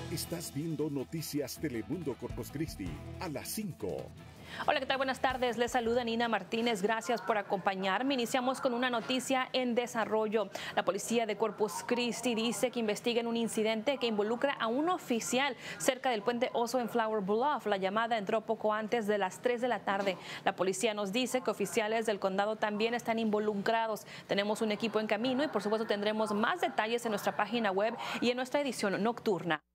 Estás viendo Noticias Telemundo Corpus Christi a las 5. Hola, ¿qué tal? Buenas tardes. Les saluda Nina Martínez. Gracias por acompañarme. Iniciamos con una noticia en desarrollo. La policía de Corpus Christi dice que investigan un incidente que involucra a un oficial cerca del puente Oso en Flower Bluff. La llamada entró poco antes de las 3 de la tarde. La policía nos dice que oficiales del condado también están involucrados. Tenemos un equipo en camino y por supuesto tendremos más detalles en nuestra página web y en nuestra edición nocturna.